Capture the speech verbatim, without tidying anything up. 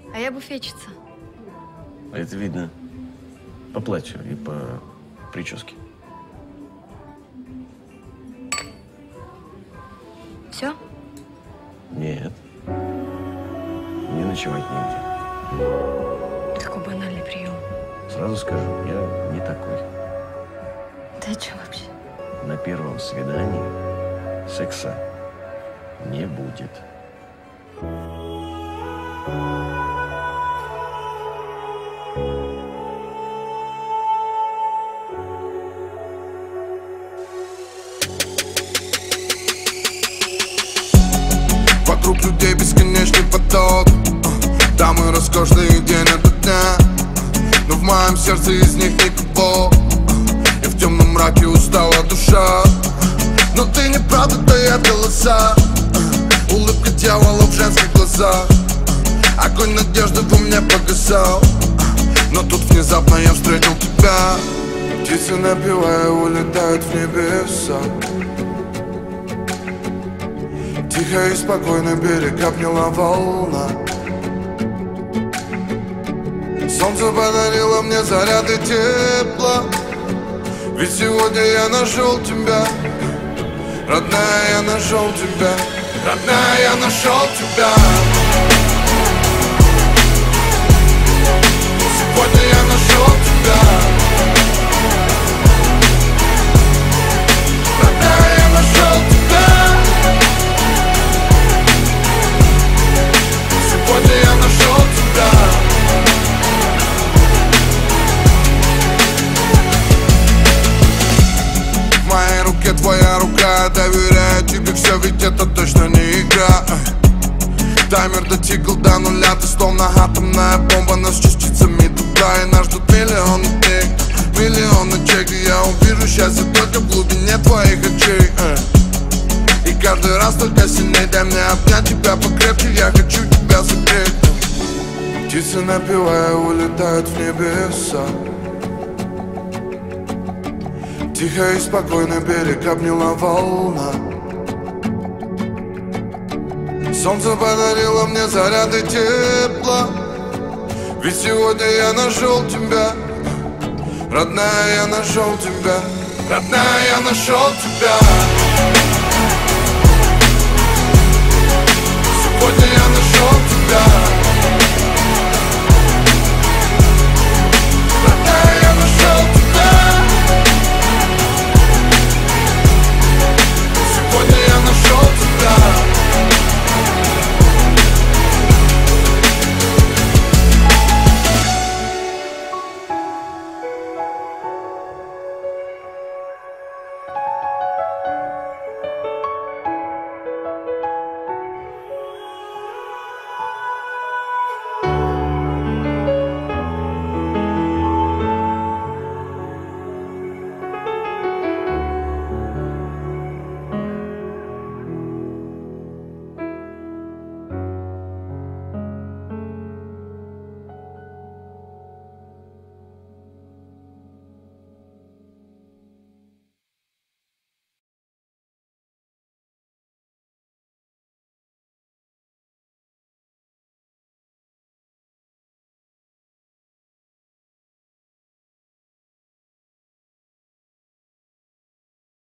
А я буфетчица. А это видно по платью и по прическе. Все? Нет. Не ночевать нигде. Такой банальный прием. Сразу скажу, я не такой. Ты о чем вообще? На первом свидании секса не будет. Вокруг людей бесконечный поток, дамы роскошные день ото дня, но в моем сердце из них никого. И в темном мраке устала душа, но ты неправда дает голоса. Улыбка дьявола в женских глазах, огонь надежды во мне погасал. Но тут внезапно я встретил тебя. Птицы, напевая, улетают в небеса. Тихо и спокойно берег обняла волна. Солнце подарило мне заряды тепла. Ведь сегодня я нашел тебя. Родная, я нашел тебя. Родная, я нашел тебя. Сегодня я нашел тебя. Родная, я нашел тебя. Сегодня я нашел тебя. В моей руке твоя рука, доверяю тебе все, ведь это точно не игра. Таймер дотикал до нуля, ты словно атомная бомба, но с частицами туда. И нас ждут миллионы дней, миллионы чек. И я увижу счастье только в глубине твоих очей. И каждый раз только сильней дай мне обнять тебя покрепче. Я хочу тебя согреть. Птицы, напевая, улетают в небеса. Тихо и спокойно берег обняла волна. Солнце подарило мне заряды тепла. Ведь сегодня я нашел тебя. Родная, я нашел тебя. Родная, я нашел тебя.